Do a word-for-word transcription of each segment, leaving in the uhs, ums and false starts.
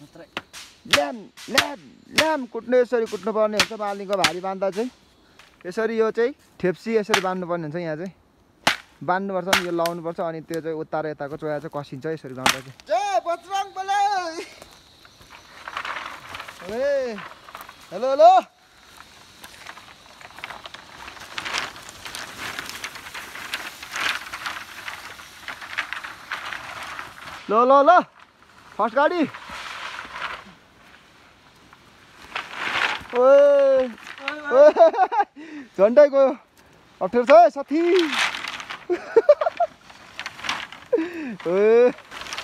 Lime lime lime कुट्नु यसरी कुट्नुपर्ने हुन्छ मालिङको भारी बाँध्दा चाहिँ यसरी यो चाहिँ ठेप्सी यसरी बाँध्नुपर्ने हुन्छ यहाँ चाहिँ बाँध्नुपर्छ नि यो लाउनुपर्छ अनि त्यो चाहिँ उत्तार यताको चोया चाहिँ कसिन्छ यसरी गाउँदा चाहिँ जय बजरंग बली ए हेलो हेलो लो लो लो फर्स्ट गाडी ओए झन्डै गयो अप्ठ्यारो छ है साथी ओए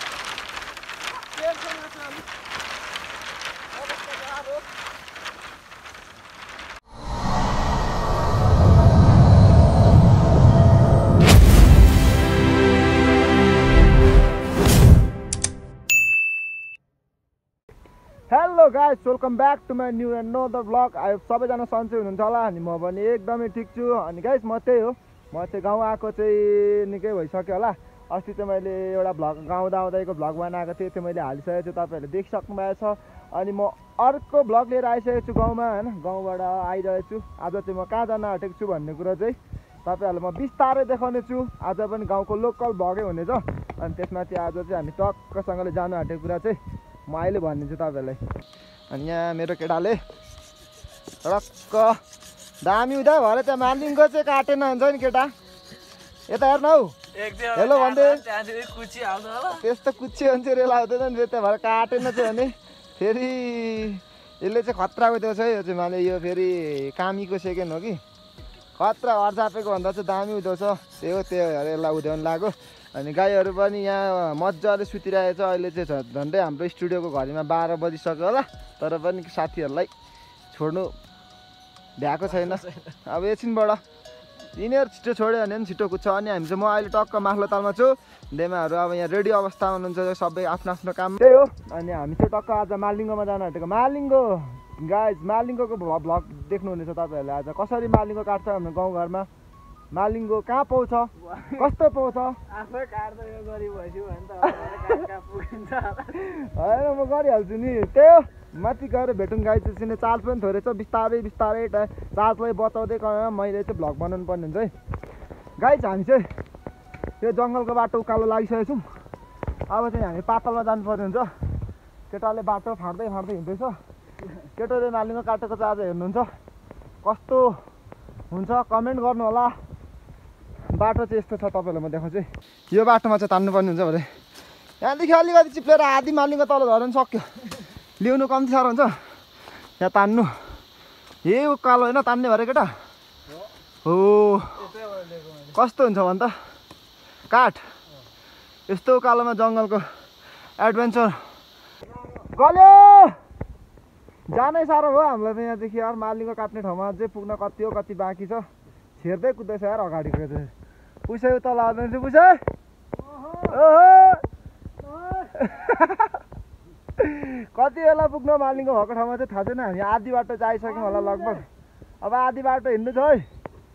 hello guys welcome back to my new and no the blog आई सबैजना सन्चै हुनुहुन्छ होला अनि म पनि एकदमै ठिक छु अनि गाइस म त्यही हो म चाहिँ गाउँ आएको चाहिँ निकै भइसक्यो होला अस्ति चाहिँ मैले एउटा भ्लग गाउँ आउँदैको भ्लग बनाएको थिएँ त्यो मैले हालिसकेको छु तपाईँहरूले देखिसक्नु भएको छ अनि म अर्को भ्लग लिएर आइसकेको छु गाउँमा होइन गाउँबाट आइरहेको छु आज चाहिँ म कहाँ जान आँटेको छु भन्ने कुरा चाहिँ तपाईँहरूलाई म बिस्तारै देखाउने छु आज पनि गाउँको लोकल भ्लगै हुनेछ अनि त्यसमा चाहिँ आज चाहिँ हामी टक्कसँगले जानु आँटेको कुरा चाहिँ म अहिले भनिदिन्छु तपाईँहरूलाई अनि यहाँ मेरो केटाले टक्क दामी हुँदा भएर त्यहाँ मालिङको चाहिँ काटेन हुन्छ नि केटा यता हेर्न हौ हेलो भन्दै त्यस्तो कुच्ची हुन्छ रेला हुँदैन नि त्यहाँ भएर काटेन चाहिँ भने फेरि यसले चाहिँ खतराको दिउँछ है यो चाहिँ मैले यो फेरि कामीको सेकेन्ड हो कि खतरा हर्जापेको भन्दा चाहिँ दामी हुँदोछ त्यही हो त्यो यसलाई हुँदैन लाग्यो अनि गाईहरू पनि यहाँ मजाले सुतिरहेको छ अहिले चाहिँ झन्डै हाम्रो स्टुडियोको घरीमा बाह्र बजिसक्यो होला तर पनि साथीहरूलाई छोड्नु भ्याएको छैन अब एकछिनबाट यिनीहरू छिटो छोड्यो भने पनि छिटो कुद्छ अनि हामी चाहिँ म अहिले टक्क माथिल्लो तालमा छु डेमाहरू अब यहाँ रेडी अवस्थामा हुनुहुन्छ सबै आफ्नो आफ्नो काम त्यही हो अनि हामी चाहिँ टक्क आज मालिङ्गोमा जानु आँटेको मालिङ्गो गाइज मालिङ्गोको भ्लग देख्नुहुनेछ तपाईँहरूले आज कसरी मालिङ्गो काट्छ हाम्रो गाउँघरमा मालिङ्गो कहाँ पाउँछ कस्तो पाउँछ होइन म गरिहाल्छु नि त्यही हो माथि गएर भेटौँ गाई चाहिँ चार्ज पनि थोरै छ बिस्तारै बिस्तारै चार्जलाई बचाउँदै गरेर मैले चाहिँ भ्लग बनाउनु पर्ने हुन्छ है गाई हामी चाहिँ त्यो जङ्गलको बाटो उकालो लागिसकेको छौँ अब चाहिँ हामी पातलमा जानुपर्ने हुन्छ केटाले बाटो फाँड्दै फाँड्दै हिँड्दैछ केटाले मालिङ्गो काटेको चाहिँ आज हेर्नुहुन्छ कस्तो हुन्छ कमेन्ट गर्नु होला बाटो चाहिँ यस्तो छ तपाईँहरूलाई म देखाउँछु यो बाटोमा चाहिँ तान्नुपर्ने हुन्छ भने यहाँदेखि अलिकति चिप्लेर आधी मालिङ्गो तल झर्नु सक्यो ल्याउनु कम्ती साह्रो हुन्छ यहाँ तान्नु यही उकालो होइन तान्ने भरे केटा हो कस्तो हुन्छ भन् त काठ यस्तो उकालोमा जङ्गलको एडभेन्चर गल्यो जानै साह्रो हो हामीलाई त यहाँदेखि यार मालिङ्गो काट्ने ठाउँमा चाहिँ पुग्न कति हो कति बाँकी छ छिर्दै कुद्दैछ यार अगाडिको चाहिँ पुसै उता लाँदैन छु पुसै कति बेला पुग्नु मालिङ्गो भएको ठाउँमा चाहिँ थाहा छैन हामी आधी बाटो चाहिँ आइसक्यौँ होला लगभग अब आधी बाटो हिँड्नु छ है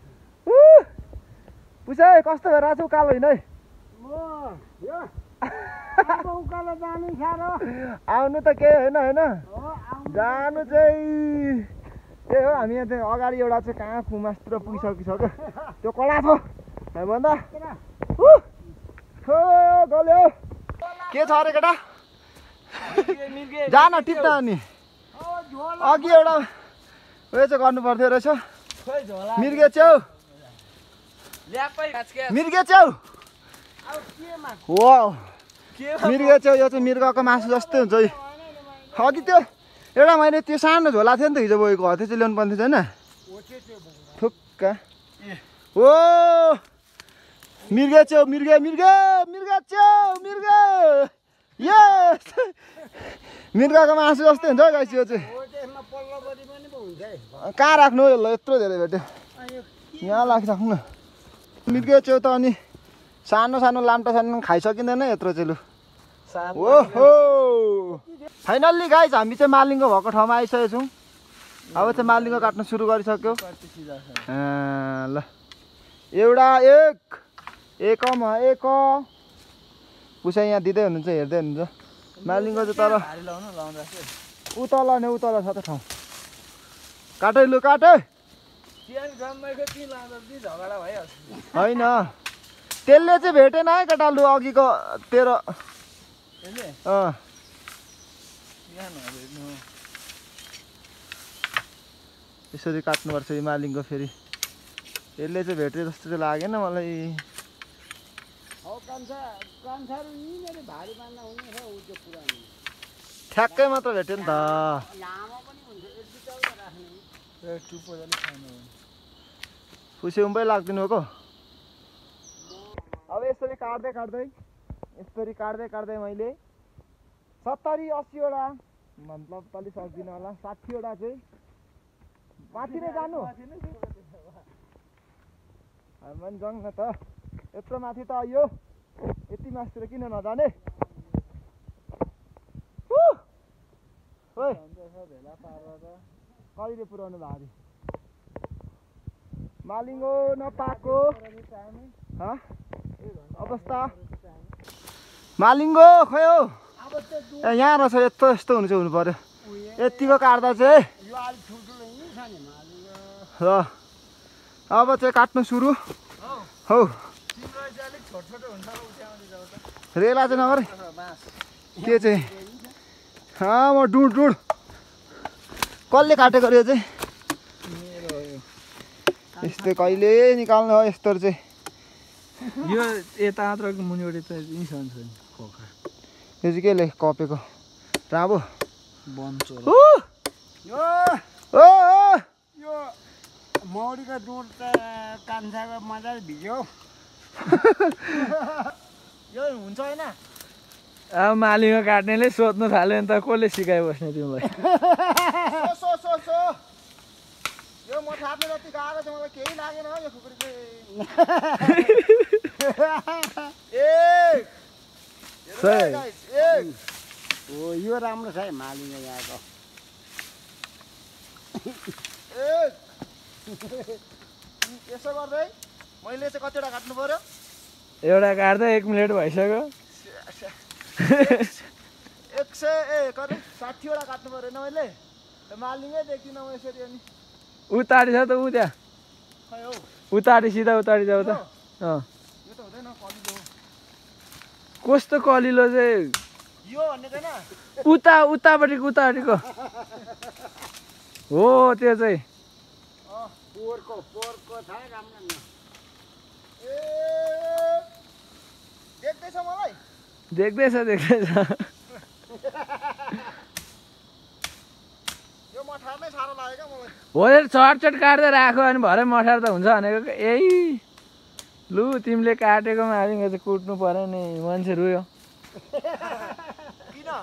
पुसै कस्तो भइरहेको छ उकालो हिँड है आउनु त केही होइन होइन जानु चाहिँ त्यही हो हामी यहाँ चाहिँ अगाडि एउटा चाहिँ कहाँ कुमासतिर पुगिसकिसक्यो त्यो कडा छ भन्दा गल्यो के छ अरे केटा जान टिप्दा अनि अघि एउटा उयो चाहिँ गर्नु पर्थ्यो रहेछ मिर्गे च्याउ मिर्गे च्याउ हो मिर्गे च्याउ यो चाहिँ मिर्गको मासु जस्तै हुन्छ है अघि त्यो एउटा मैले त्यो सानो झोला थियो नि त हिजो बोकेको हो त्यो चाहिँ ल्याउनु पर्ने छैन थुक्का हो मिर्गे च्याउ मिर्गे मिर्गे मिर्गे च्याउ मिर्गे यस मिर्गाको मासु जस्तै हुन्छ गाइस यो चाहिँ कहाँ राख्नु यसलाई यत्रो धेरै भेट्यो यहाँ राखिराख्नु न मिर्गे च्याउ त अनि सानो सानो लाम्टा सानो खाइसकिँदैन यत्रो चाहिँ लु ओहो फाइनल्ली गाइस हामी चाहिँ मालिङ्गो भएको ठाउँमा आइसकेको छौँ अब चाहिँ मालिङ्गो काट्न सुरु गरिसक्यो ल एउटा एक एकमा एक पुसा यहाँ दिँदै हुनुहुन्छ हेर्दै हुनुहुन्छ मालिङको चाहिँ तर भारी लाउनु लाउँदा चाहिँ उतल नि उतल छ त ठाउँ काटै लु काटै चियान जम्मैको ती लाउँदा ती झगडा भइहाल्छ होइन त्यसले चाहिँ भेटेन है केटा लु अघिको तेरो त्यसले अँ चियान भेट्नु यसरी काट्नुपर्छ यो मालिङको फेरि यसले चाहिँ भेटे जस्तो चाहिँ लागेन मलाई ठ्याक्कै मात्र भेट्यो नि त खुसी उम्बै लाग्दिनु भएको अब यसरी काट्दै काट्दै यसरी काट्दै काट्दै मैले सत्तरी अस्सीवटा मतलब तलि सक्दिनँ होला साठीवटा चाहिँ माथि नै जानु हामी पनि जाउँ न त यत्रो माथि त यो यति मासतिर किन नजाने कहिले पुऱ्याउनु भारी मालिङ्गो नपाएको अवस्था मालिङ्गो खोइ हौ ए यहाँ रहेछ यस्तो यस्तो हुनु चाहिँ हुनु पर्यो यतिको काट्दा चाहिँ र अब चाहिँ काट्नु सुरु हौ रेला चाहिँ नगर के चाहिँ अँ म डुड डुड कसले काटेको यो चाहिँ यस्तो कहिले निकाल्नु हो यस्तो चाहिँ यो यता मात्रको मुनिबाट त निस्कन्छ नि खोका यो चाहिँ केले कपेको राबो बन्चो ओ ओ यो मौरीको दुध त कान्छाको मजाले भिज्यो यो हुन्छ होइन अब मालिङो काट्नेले सोध्नु थाल्यो नि त कसले सिकाइबस्ने तिमीलाई सो सो सो यो म थाप्ने जति गाह्रो छ मलाई केही लागेन हो यो खुकुरी चाहिँ एक हो यो राम्रो छ है मालिङ यहाँको एक यसो गर्दै मैले चाहिँ कतिवटा काट्नु पर्यो एउटा काट्दा एक मिनट भइसक्यो एक सय ए कति साठीवटा काट्नु पऱ्यो होइन मैले मालिङै देख्दिनँ म यसरी अनि उतारी छ त ऊ त्यहाँ खै हौ उतारी सिधा उतारी जाऊ त अँ यो त हुँदैन कलिलो कस्तो कलिलो चाहिँ यो भन्ने छैन उता उतापट्टिको उतापट्टिको हो त्यो चाहिँ पोहोरको पोहोरको छ राम्रो न ए देख्दैछ मलाई देख्दैछ देख्दैछ यो मठार्नै साह्रो लाग्यो क्या मलाई हो चटचट काट्दै राख्यो अनि भरे मठार त हुन्छ भनेको ए लु तिमीले काटेको मालिङको चाहिँ कुट्नु पर्यो नि मान्छे रुयो किन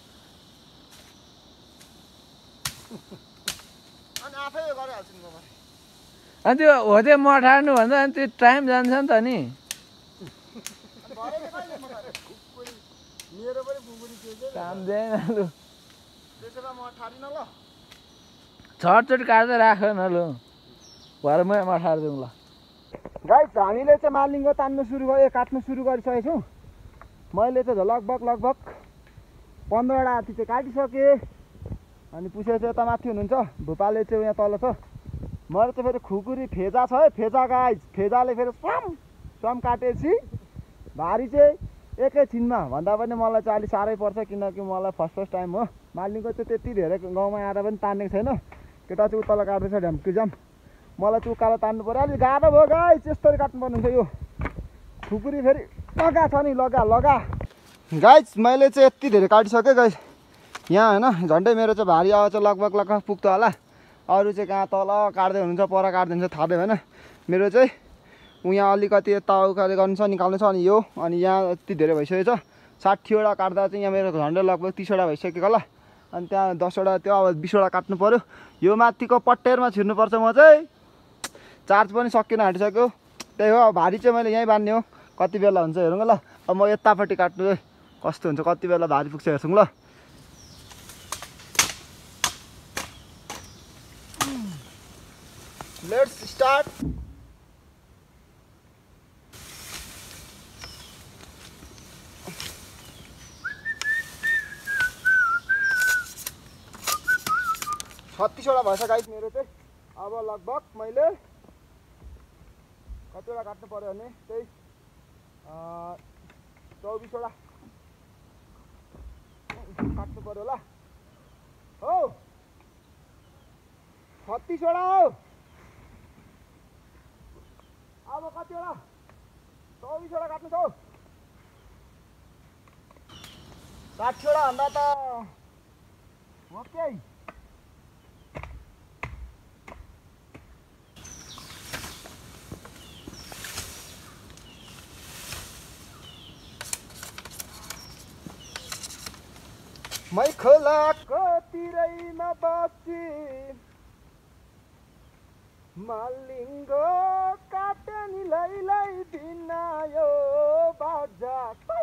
अनि आफै गरिहाल्छु नि म अनि त्यो हो त्यो मठार्नु भन्दा अनि त्यो टाइम जान्छ नि त नि मेरो पनि खुकुरी के के काम दिएन लु त्यसो भए म ठारिन ल छटचट काट्दै राख न लु भरमै मठारिदिउँ ल गाइस हामीले चाहिँ मालिङको तान्नु सुरु गऱ्यो काट्नु सुरु गरिसकेको छौँ मैले चाहिँ लगभग लगभग पन्ध्रवटा हात्ती चाहिँ काटिसकेँ अनि पुसे चाहिँ यता माथि हुनुहुन्छ भुपाले चाहिँ यहाँ तल छ मेरो चाहिँ फेरि खुकुरी फेजा छ है फेजा गाइस फेजाले फेरि स्वम स्वम काटेपछि भारी चाहिँ एकैछिनमा भन्दा पनि मलाई चाहिँ अलिक साह्रै पर्छ किनकि मलाई फर्स्ट फर्स्ट टाइम हो मालिङको चाहिँ त्यति धेरै गाउँमा आएर पनि तान्नेको छैन केटा चाहिँ उतल काट्दैछ ढ्याम्की जाम मलाई चाहिँ उकालो तान्नु पऱ्यो अलिक गाह्रो भयो गाइस यस्तरी काट्नुपर्ने हुन्छ यो खुकुरी फेरि लगा छ नि लगा लगा गाइस मैले चाहिँ यति धेरै काटिसकेँ गाइस यहाँ होइन झन्डै मेरो चाहिँ भारी आवाज चाहिँ लगभग लगभग पुग्छ होला अरू चाहिँ कहाँ तल काट्दै हुनुहुन्छ पर काट्दिन्छ थाहा भएन मेरो चाहिँ यहाँ अलिकति यता उकालो गर्नु छ निकाल्नु छ अनि यो अनि यहाँ यति धेरै भइसकेको छ साठीवटा काट्दा चाहिँ यहाँ मेरो झन्डै लगभग तिसवटा भइसकेको होला अनि त्यहाँ दसवटा त्यो अब बिसवटा काट्नु पऱ्यो यो माथिको पट्टेरमा छिर्नुपर्छ म चाहिँ चार्ज पनि सकिन आँटिसक्यो त्यही हो अब भारी चाहिँ मैले यहीँ बान्ने हो कति बेला हुन्छ हेरौँ ल अब म यतापट्टि काट्नु है कस्तो हुन्छ कति बेला भारी पुग्छ हेर्छौँ ल लेट्स स्टार्ट छत्तिसवटा भएछ गाइस मेरो चाहिँ। अब लगभग मैले कतिवटा काट्नु पर्यो भने त्यही चौबिसवटा काट्नु पर्यो होला हो। छत्तिसवटा हो। अब कतिवटा चौबिसवटा काट्नु छ हौ। साठीवटा भन्दा त ओके। मै खोलाको तिरैमा बसी मालिङ्गो काटनी लैलै दिनायो बाजा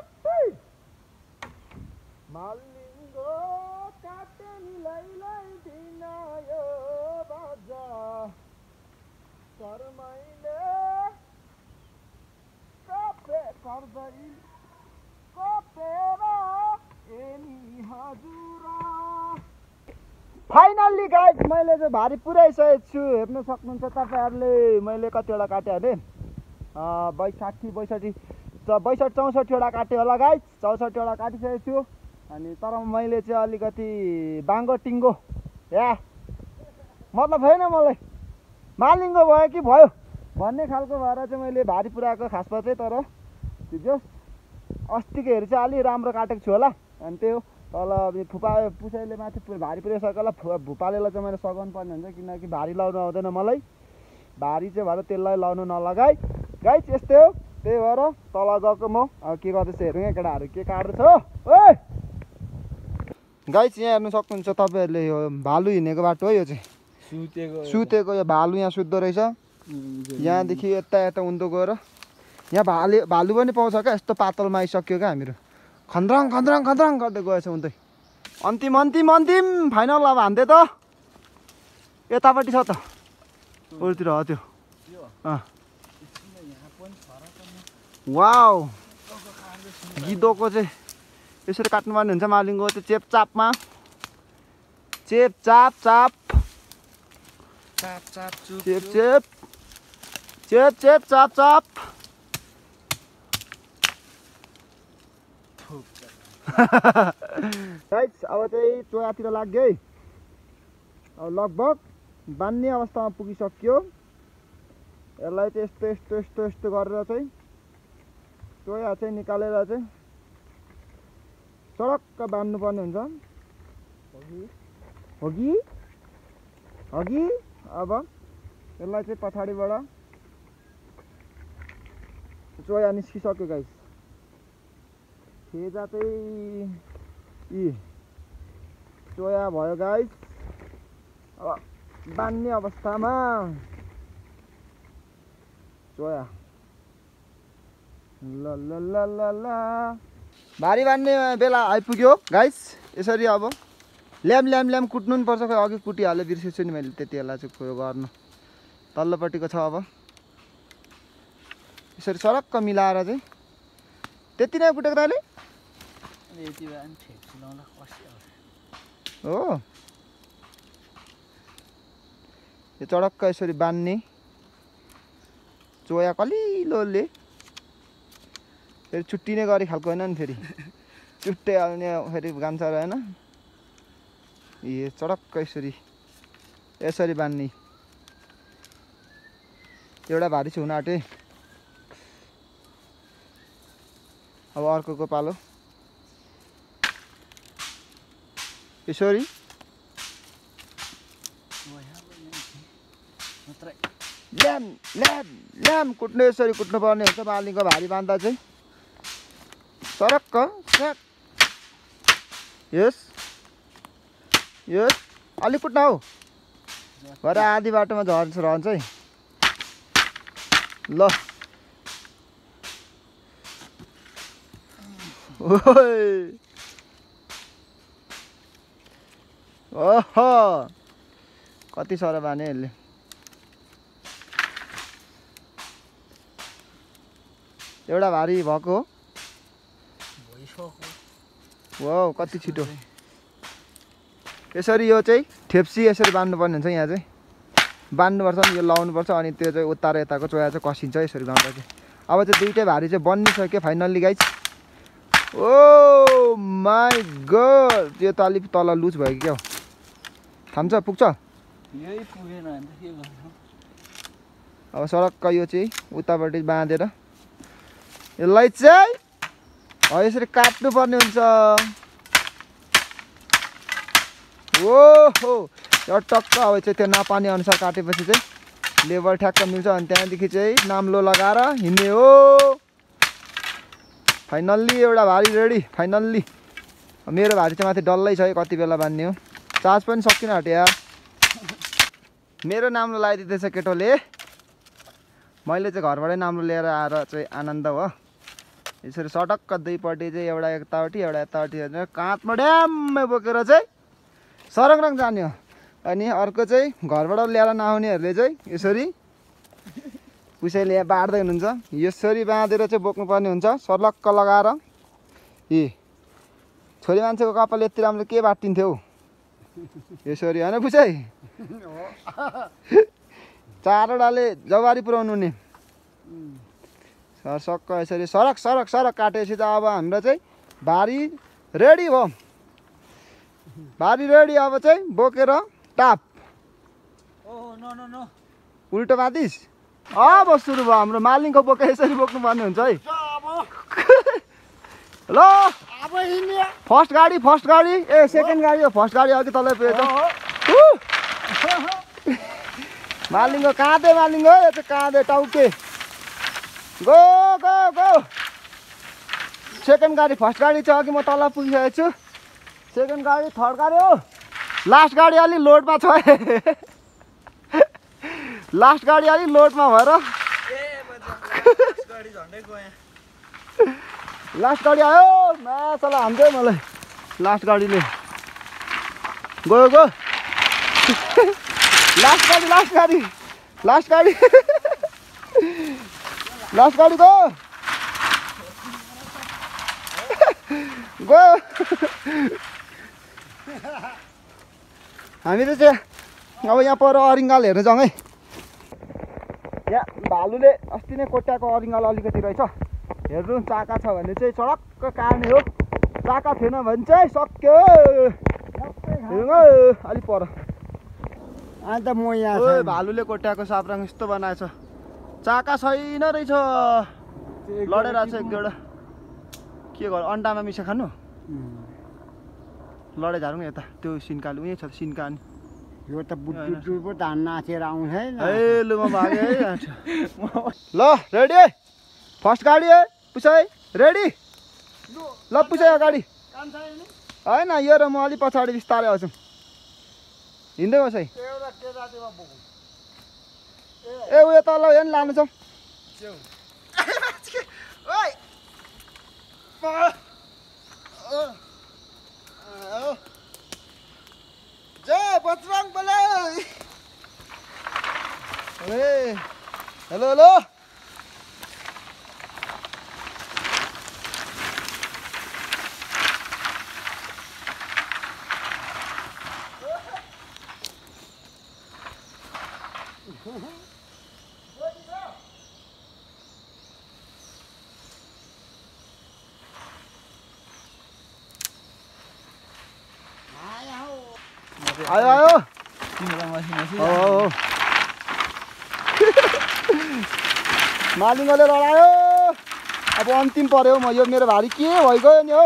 मालिङ्गो काटनी लैलै दिनायो बाजा शर्मैले कपे गर्दै कपेर एनी हजुर। फाइनल्ली गाइस मैले चाहिँ भारी पुऱ्याइसकेको छु। हेर्न सक्नुहुन्छ तपाईँहरूले मैले कतिवटा काटेँ भने बैसाठी बैसठी बैसठी चौसठीवटा काटेँ होला गाइस। चौसठीवटा काटिसकेको छु। अनि तर मैले चाहिँ अलिकति बाङ्गो टिङ्गो या मतलब छैन मलाई मालिङ्गो भयो कि भयो भन्ने खालको भएर चाहिँ मैले भारी पुऱ्याएको खासमा चाहिँ। तर त्यो अस्तिकोहरू चाहिँ अलि राम्रो काटेको छु होला। अनि त्यो तल फुपा पुसैले माथि भारी पुऱ्याइसक्यो होला। भुपालेलाई चाहिँ मैले सघाउनु पर्ने हुन्छ किनकि भारी लाउनु आउँदैन मलाई। भारी चाहिँ भएर त्यसलाई लाउनु नलगाई गाइस। यस्तै हो। त्यही भएर तल गएको म अब के गर्दैछ हेरौँ यहाँ केटाहरू के काट्दैछ हो। ओए गाइस यहाँ हेर्नु सक्नुहुन्छ तपाईँहरूले यो भालु हिँडेको बाटो हो। यो चाहिँ सुतेको सुतेको यो भालु यहाँ सुत्दो रहेछ। यहाँदेखि यता यता उन्दो गएर यहाँ भाले भालु पनि पाउँछ क्या। यस्तो पातलमा आइसक्यो क्या हामीहरू खन्द्रङ खन्द्रङ खन्द्रङ गर्दै गएछ उन्तै। अन्तिम अन्तिम अन्तिम फाइनल अब हान्दै त यतापट्टि छ त उतिर हो त्यो। वाउ गिदोको चाहिँ यसरी काट्नुपर्ने हुन्छ मालिङ्गो चाहिँ चेपचापमा चेप चाप चाप चाप चाप चेप चेप चेप चेप चाप चाप। गाइस अब चाहिँ चोयातिर लाग्यो है। अब लगभग बान्ने अवस्थामा पुगिसक्यो। यसलाई चाहिँ यस्तो यस्तो यस्तो यस्तो गरेर चाहिँ चोया चाहिँ निकालेर चाहिँ सडक्क बान्नुपर्ने हुन्छ हो कि अघि। अब यसलाई चाहिँ पछाडिबाट चोया निस्किसक्यो गाइस। फेजा चाहिँ यी चोया भयो गाइस। अब बान्ने अवस्थामा चोया ल ल ल ल ल भारी बान्ने बेला आइपुग्यो गाइस। यसरी अब ल्याम ल्याम ल्याम कुट्नु पनि पर्छ। खै अघि कुटिहाल्यो बिर्सेछु नि मैले त्यति बेला चाहिँ खोयो गर्नु। तल्लोपट्टिको छ अब यसरी सरक्क मिलाएर चाहिँ त्यति नै कुटेको त अहिले हो। यो चडक्क यसरी बान्ने चोया कलिलोले फेरि छुट्टिने गरी खालको होइन नि फेरि चुट्टै हाल्ने फेरि गाम्छा रहेन। ए चडक्क यसरी यसरी बान्ने एउटा भारी चाहिँ हुन आँट्यो। अब अर्को पालो यसरी ल्याम ल्याम ल्याम कुट्नु यसरी कुट्नु पर्ने हुन्छ। मालिङ्गो भारी बान्दा चाहिँ सरक्क यस यस अलि कुट्न हौ भरे आधी बाटोमा झर्छ रहन्छ है ल। ओहो कति साह्रो बाने यसले। एउटा भारी भएको हो। वाउ कति छिटो यसरी यो चाहिँ ठेप्सी यसरी बान्नुपर्ने हुन्छ यहाँ चाहिँ बान्नुपर्छ अनि यो लाउनुपर्छ अनि त्यो चाहिँ उत्तार यताको चोया चाहिँ कसिन्छ यसरी गर्दा चाहिँ अब चाहिँ दुइटै भारी चाहिँ बनिसक्यो finally guys oh my god त्यो त अलिक तल लुज भयो कि क्या हो थाम्छ पुग्छ यही पुगेन भने त के गर्नु अब सडक्क यो चाहिँ उतापट्टि बाँधेर यसलाई चाहिँ हो यसरी काट्नु पर्ने हुन्छ ओहो यो टक्क अब चाहिँ त्यो नापाने अनुसार काटेपछि चाहिँ लेबर ठ्याक्क मिल्छ अनि त्यहाँदेखि चाहिँ नाम्लो लगाएर हिँड्ने हो फाइनल्ली एउटा भारी रेडी फाइनल्ली मेरो भारी चाहिँ माथि डल्लै छ कति बेला बान्ने हो चार्ज पनि सकिन आँट्यो यार मेरो नाम्लो लगाइदिँदैछ केटोले मैले चाहिँ घरबाटै नाम्लो लिएर आएर चाहिँ आनन्द हो यसरी सटक्क दुईपट्टि चाहिँ एउटा यतापट्टि एउटा यतापट्टि काँधमा ड्याम्मै बोकेर चाहिँ सरङरङ जाने हो अनि अर्को चाहिँ घरबाट ल्याएर नआउनेहरूले चाहिँ यसरी कसैले यहाँ बाँड्दै हुनुहुन्छ यसरी बाँधेर चाहिँ बोक्नुपर्ने हुन्छ सर्लक्क लगाएर ए छोरी मान्छेको कपाल यति राम्रो के बाटिन्थ्यो हौ यसरी होइन पुछै चारवटाले जवारी पुऱ्याउनु नि सरसक्क यसरी सरक सरक सरक काटेपछि त अब हाम्रो चाहिँ भारी रेडी भयो भारी रेडी अब चाहिँ बोकेर टाप उल्टो बाँधिस अब सुरु भयो हाम्रो मालिङको बोके यसरी बोक्नुपर्ने हुन्छ है ल फर्स्ट गाडी फर्स्ट गाडी ए सेकेन्ड गाडी हो फर्स्ट गाडी अघि तलै पुगेछ मालिङको काँधे मालिङको यो चाहिँ काँधे टाउके गो गो गो सेकेन्ड गाडी फर्स्ट गाडी चाहिँ अघि म तल पुगिसकेको छु सेकेन्ड गाडी थर्ड गाडी हो लास्ट गाडी अलिक लोडमा छ लास्ट गाडी अलिक लोडमा भएर लास्ट गाडी आयो मासला हान्छ मलाई लास्ट गाडीले गयो गयो लास्ट गाडी लास्ट गाडी लास्ट गाडी लास्ट गाडी गयो गयो हामीले चाहिँ अब यहाँ पर अरिङ्गाल हेर्न जाउँ है यहाँ भालुले अस्ति नै कोट्याएको अरिङ्गाल अलिकति रहेछ हेर्नु चाका छ भने चाहिँ सडक्क काट्ने हो चाका थिएन भने चाहिँ सक्यो हेर्नु अलिक पर अन्त म यहाँ भालुले कोट्याएको साप्राङ यस्तो बनाएछ चाका छैन रहेछ लडेर आएको छ एक दुईवटा के गर्नु अन्डामा मिसा खानु लडाइँ झारौँ यता त्यो सिन्काले उहीँ छ सिन्का नि यो त बुट्टु पो धान नाचेर आउँछ है ए लु म भागेँ है ल रेडी है फर्स्ट गाडी है पुसाइ रेडी ल पुसाइ अगाडि होइन यो र म अलिक पछाडि बिस्तारै आउँछु हिँड्दै बस है ए उयो तल हेर्नु लानु छ जय बजरङ बले ए हेलो हेलो आयो आयो हो मालिङले लडायो अब अन्तिम पर्यो म यो मेरो भारी के भइगयो नि हो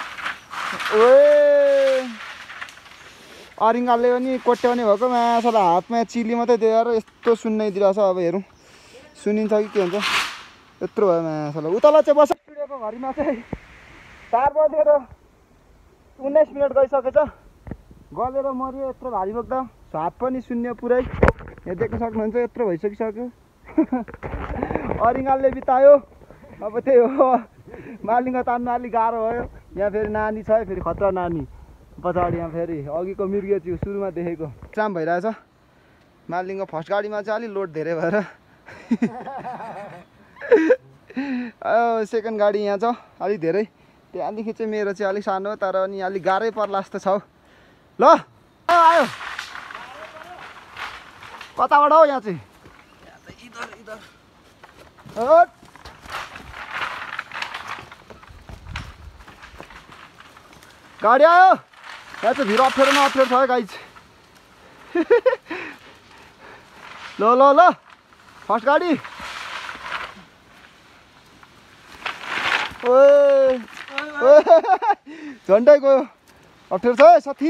ओए अरिङ्गालले पनि कोट्याउने भएको माछालाई हातमा चिली मात्रै दिएर यस्तो सुन्नै दिइरहेछ अब हेरौँ सुनिन्छ कि के हुन्छ यत्रो भयो माछालाई उतल चाहिँ बस स्टुडियोको भरिमा चाहिँ चार बजेर उन्नाइस मिनट गइसकेछ गलेर मऱ्यो यत्रो भारी बोक्दा हात पनि शून्य पुरै यहाँ देख्न सक्नुहुन्छ यत्रो भइसकिसक्यो अरिङ्गालले बितायो अब त्यही हो मालिङ तान्नु अलिक गाह्रो भयो यहाँ फेरि नानी छ फेरि खतरा नानी पछाडि यहाँ फेरि अघिको मिर्गे छु सुरुमा देखेको काम भइरहेछ मालिङको फर्स्ट गाडीमा चाहिँ अलिक लोड धेरै भएर सेकेन्ड गाडी यहाँ छ अलिक धेरै त्यहाँदेखि चाहिँ मेरो चाहिँ अलिक सानो तर अनि अलिक गाह्रै पर्ला जस्तो छ ल आयो कताबाट हो यहाँ चाहिँ हट। गाडी आयो यहाँ चाहिँ भिड अप्ठ्यारो न अप्ठ्यारो छ है गाइज ल ल ल फर्स्ट गाडी ओए झन्डै गयो अप्ठ्यारो छ है साथी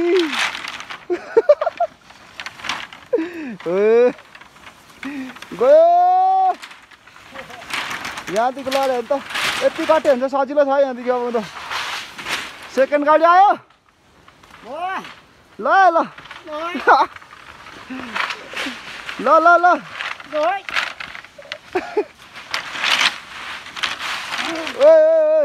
ओए गयो यहाँदेखि लड्यो भने त यति काट्यो भने चाहिँ सजिलो छ यहाँदेखि अब त सेकेन्ड गाडी आयो ल ल ल ल ल ओए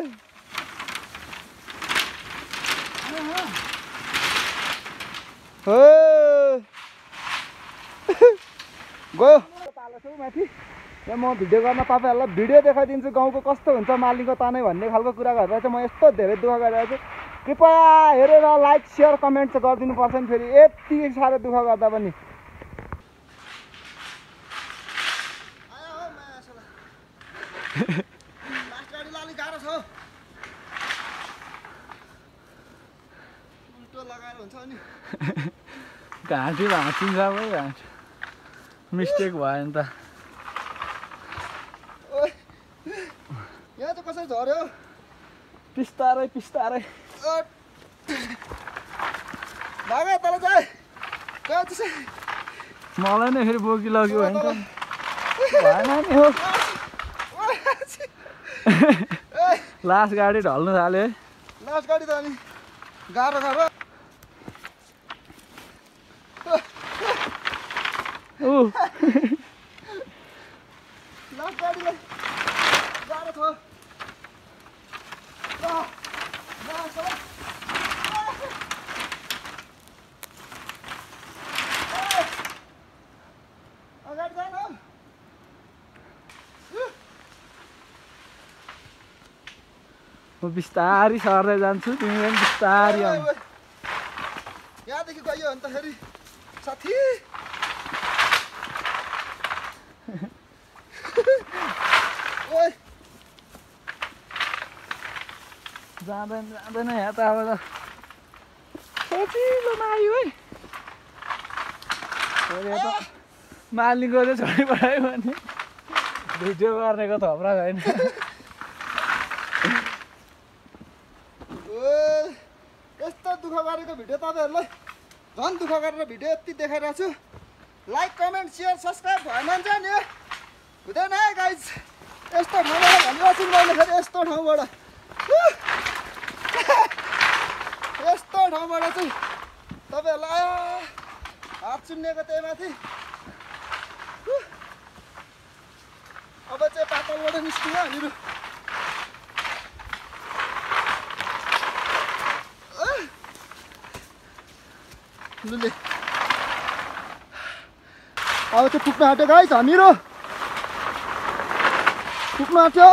गयो पालो छु माथि यहाँ म भिडियो गर्न तपाईँहरूलाई भिडियो देखाइदिन्छु गाउँको कस्तो हुन्छ मालिकको तानै भन्ने खालको कुरा गरेर चाहिँ म यस्तो धेरै दुःख गरिरहेको छु कृपया हेरेर लाइक सेयर कमेन्ट चाहिँ गरिदिनु पर्छ नि फेरि यति साह्रो दुःख गर्दा पनि घाँटी भाँचिन्छ भाइ घाँटी मिस्टेक भयो नि त यहाँ चाहिँ कसरी झऱ्यो पिस्तारै पिस्तारै भाग तल चाहिँ मलाई नै फेरि बोकी लग्यो भने त भएन नि हो लास्ट गाडी ढल्नु थाल्यो है लास्ट गाडी त अनि गाह्रो गाह्रो ऊ लास्ट गाडीलाई गाह्रो छ अगाडि जान म बिस्तारी सर्दै जान्छु तिमी पनि बिस्तारी आऊ यहाँदेखि गयो भने त फेरि साथी ओए जाँदैन जाँदैन यहाँ त अब त सजिलोमा आयो है त मालिकको चाहिँ छोडी पठायो भने भिडियो गर्नेको थप्रा छैन यस्तो दुःख गरेको भिडियो तपाईँहरूलाई झन् दुःख गरेर भिडियो यति देखाइरहेको छु लाइक कमेन्ट सेयर सब्सक्राइब भएन भने चाहिँ नि हुँदैन है गाइज यस्तो ठाउँबाट भनिरहेको छु मैले फेरि यस्तो ठाउँबाट यस्तो ठाउँबाट चाहिँ तपाईँहरूलाई हात चुन्नेको त्यही माथि अब चाहिँ पातलबाट निस्कियो हामीहरू लुले अब चाहिँ पुग्न आँट्यो गाइस हामीहरू पुग्न आँट्यो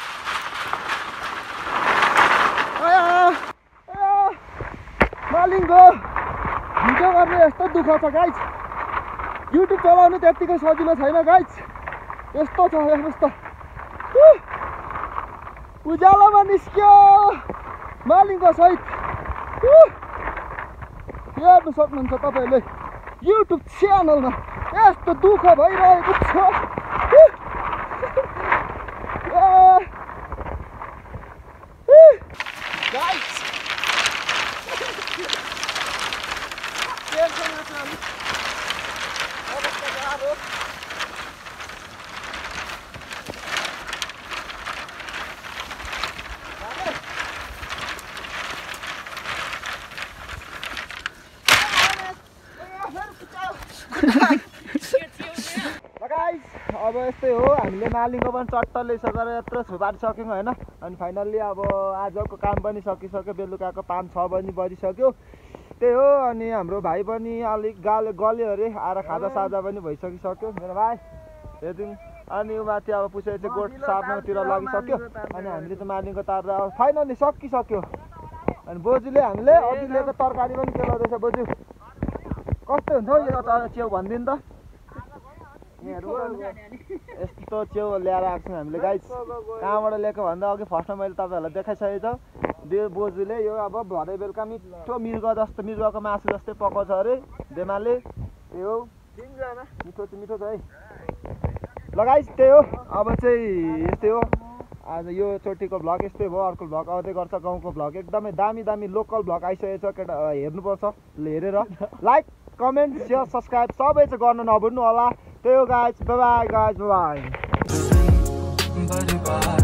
मालिङको भिडियो गर्ने यस्तो दुःख छ गाइस युट्युब चलाउनु त्यत्तिकै सजिलो छैन गाइस यस्तो छ यस्तो उज्यालोमा निस्क्यो मालिङको सहित हेर्नु सक्नुहुन्छ तपाईँहरूले युट्युब च्यानलमा यस्तो दुःख भइरहेको छ अब यस्तै हो हामीले मालिङको पनि चट्टले सकेर यत्रो छुपारिसक्यौँ होइन अनि फाइनल्ली अब आजको काम पनि सकिसक्यो बेलुकाको पाँच छ बजी बजिसक्यो त्यही हो अनि हाम्रो भाइ पनि अलिक गाले गल्यो अरे आएर खाजा साजा पनि भइसकिसक्यो मेरो भाइ हेरिदिउँ अनि ऊ माथि अब पुछे चाहिँ गोठ सार्नतिर लगिसक्यो अनि हामीले चाहिँ मालिङको तार फाइनल्ली सकिसक्यो अनि बोजूले हामीले अघि लिएको तरकारी पनि केलाउँदैछ बोजू कस्तो हुन्छ हौ यो त च्याउ भनिदिनु त यहाँहरू यस्तो च्याउ ल्याएर आएको छौँ हामीले गाइस कहाँबाट ल्याएको भन्दा अघि फर्स्टमा मैले तपाईँहरूलाई देखाइसकेको छ दे बोजूले यो अब भरे बेलुका मिठो मृग जस्तो मृगको मासु जस्तै पकाउँछ अरे देमाले त्यही हो मिठो चाहिँ मिठो छ है ल गाइस त्यही हो अब चाहिँ यस्तै हो आज यो चोटिको भ्लग यस्तै भयो अर्को भ्लग आउँदै गर्छ गाउँको भ्लग एकदमै दामी दामी लोकल भ्लग आइसकेको छ केटा हेर्नुपर्छ हेरेर लाइक कमेन्ट सेयर सब्सक्राइब सबै चाहिँ गर्न नभुल्नु होला त्यही हो guys bye bye guys bye by